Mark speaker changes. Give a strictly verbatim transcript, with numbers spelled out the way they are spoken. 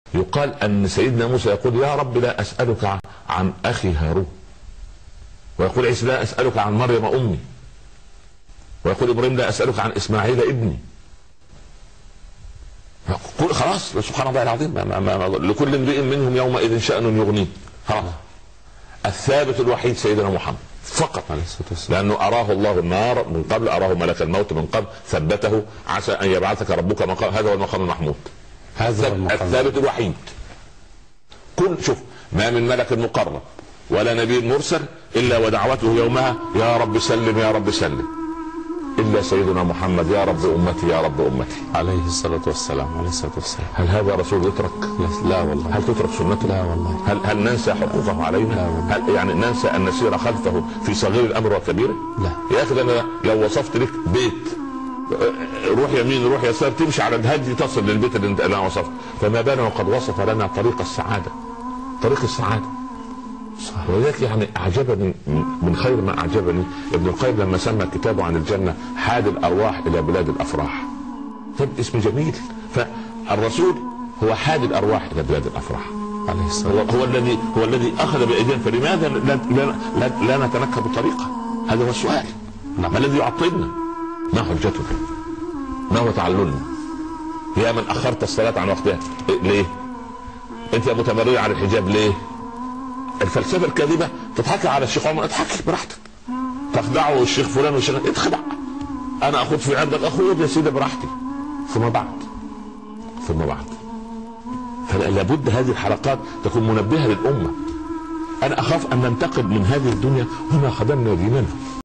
Speaker 1: يقال ان سيدنا موسى يقول يا رب لا اسالك عن اخي هارون، ويقول عيسى لا اسالك عن مريم امي، ويقول ابراهيم لا اسالك عن اسماعيل ابني. يقول خلاص سبحان الله العظيم، ما ما ما لكل امرئ منهم يومئذ شأن يغنيه. خلاص الثابت الوحيد سيدنا محمد فقط، لانه اراه الله النار من قبل، اراه ملك الموت من قبل، ثبته عسى ان يبعثك ربك مقام، هذا هو المقام المحمود، هذا الثابت الوحيد. كل شوف ما من ملك مقرب ولا نبي مرسل الا ودعوته يومها يا رب سلم يا رب سلم، الا سيدنا محمد يا رب امتي يا رب امتي
Speaker 2: عليه الصلاه والسلام. عليه الصلاه والسلام.
Speaker 1: هل هذا رسول يترك؟
Speaker 2: لا والله.
Speaker 1: هل تترك سنته؟
Speaker 2: لا والله.
Speaker 1: هل هل ننسى حقوقه علينا؟
Speaker 2: لا والله.
Speaker 1: هل يعني ننسى ان نسير خلفه في صغير الامر وكبيره؟
Speaker 2: لا
Speaker 1: يا اخي انا لو وصفت لك بيت روح يمين روح يسار تمشي على الهدي تصل للبيت اللي انت انا وصفت، فما بالنا وقد وصف لنا طريق السعاده، طريق السعاده. ولذلك يعني اعجبني من خير ما اعجبني ابن القيم لما سمى كتابه عن الجنه حاد الارواح الى بلاد الافراح. طيب اسم جميل. فالرسول هو حاد الارواح الى بلاد الافراح عليه الصلاه والسلام، هو الذي هو الذي اخذ بايدينا، فلماذا لا, لا, لا, لا نتنكب الطريقه؟ هذا هو السؤال. ما الذي يعطلنا؟ ما حجتنا؟ ما هو تعللنا؟ يا من اخرت الصلاه عن وقتها ليه؟ انت يا متمرد على الحجاب ليه؟ الفلسفه الكاذبه تضحك على الشيخ عمر، اضحك براحتك، تخدعه الشيخ فلان والشيخ اتخدع، انا اخذ في عرضك اخذ يا سيدي براحتي. ثم بعد ثم بعد فلا بد هذه الحلقات تكون منبهه للامه. انا اخاف ان ننتقد من هذه الدنيا وما خدمنا ديننا.